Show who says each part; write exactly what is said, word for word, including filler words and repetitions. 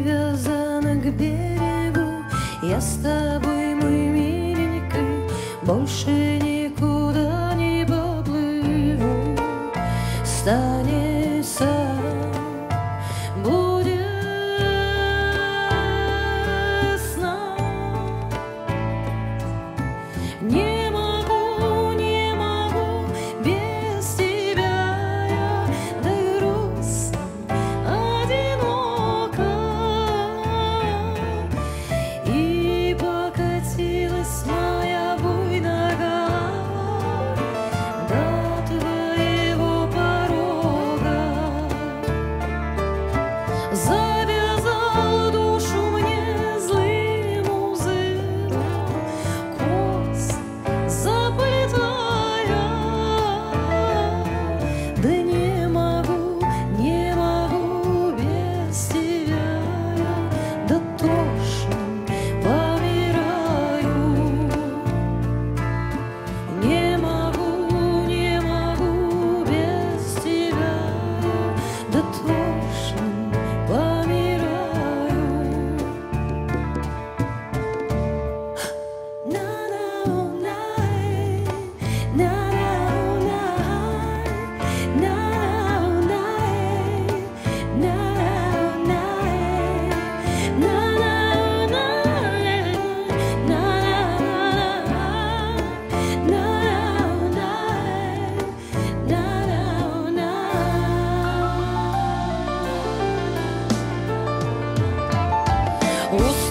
Speaker 1: привязана к берегу. Я с тобой, мой миленький, больше никуда не поплыву. Станет сам, будет сна. Не могу, не могу без тебя я, да и грустно, одиноко. И покатилась моя буйная голова до твоего порога. Завязал душу мне злым узелом косы заплетая. Да не могу, не могу без тебя я, да тошен помираю. Не могу, не могу без тебя я, да тошен помираю. Устал